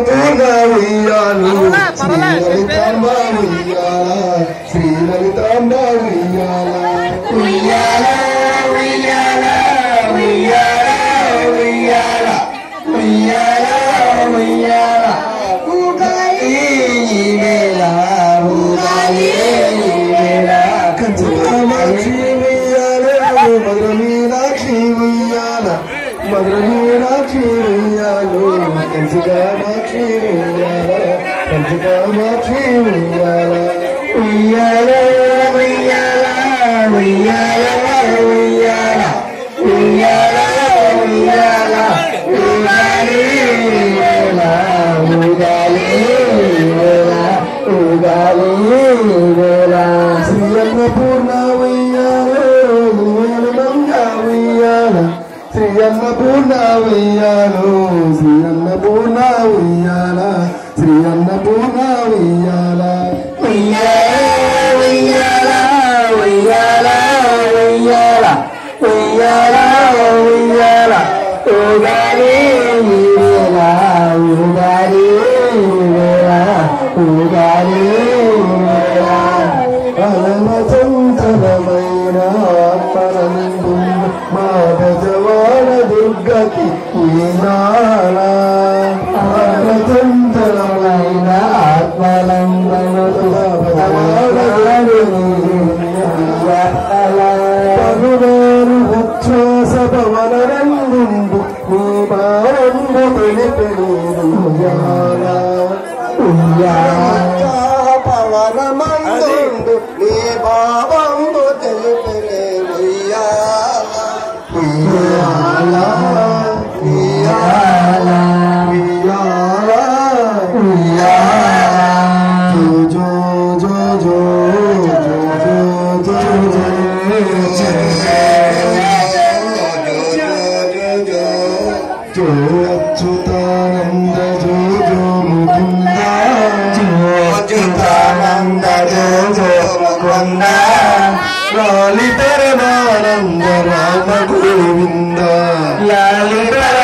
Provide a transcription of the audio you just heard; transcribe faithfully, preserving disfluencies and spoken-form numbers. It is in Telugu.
పూర్ణ ఉయ్యాలు శ్రీ లలితాంబ ఉయ్యాల శ్రీ లలితాంబ ఉయ్యాల ఉయ్యాల ఉయ్యాల ఉయ్యాల ఉయ్యాల ఉయ్యాల ఉయ్యాల ఊగాలి వేళ ఊగాలి వేళ కంచకామాక్షి ఉయ్యాల మధుర మీనాక్షి ఉయ్యాల మధుర మీనాక్షి ఉయ్యాలు కంచకామాక్షి ఉయ్యాల కంచకామాక్షి ఉయ్యాల ఉయ్యాల ఉయ్యాల ఉయ్యాల ఉయ్యాల ఉయ్యాల ఉయ్యాల ఊగాలి వేళ ఊగాలి వేళ ఊగాలి వేళ శ్రీ అన్నపూర్ణ ఉయ్యాల మంగ ఉయ్యాల శ్రీ అన్నపూర్ణ ఉయ్యాలు శ్రీ అన్నపూర్ణ ఉయ్యాల శ్రీ అన్నపూర్ణ ఉయ్యాల ఉయ్యాల ఉయ్యాల ఉయ్యాల ఉయ్యాల ఉయ్యాల ఉయ్యాల ఊగాలి వేళ ఊగాలి వేళ ఊగాలి వేళ అలమచంచలమైన ఆత్మనందు మాధజవాడ దుర్గతి ఈనాళ అలమచంచలమైన ఆత్మనందను పలువేరు ఉచ్ఛ్వాస భవనందు నీ భావంబు తెలిపెను ఉయ్యాల ఉయ్యాల పవనమందు నీ భావంబు తెలిపెను ఉయ్యాల ఉయ్యాల ఉయ్యాల ఉయ్యాల ఉయ్యాల జో జో జో జో జో జో జో అచ్యుతానంద జో జో ముకుంద జో అచ్యుతానంద జో జో ముకుంద లాలి పరమానంద రామ గోవింద లాలి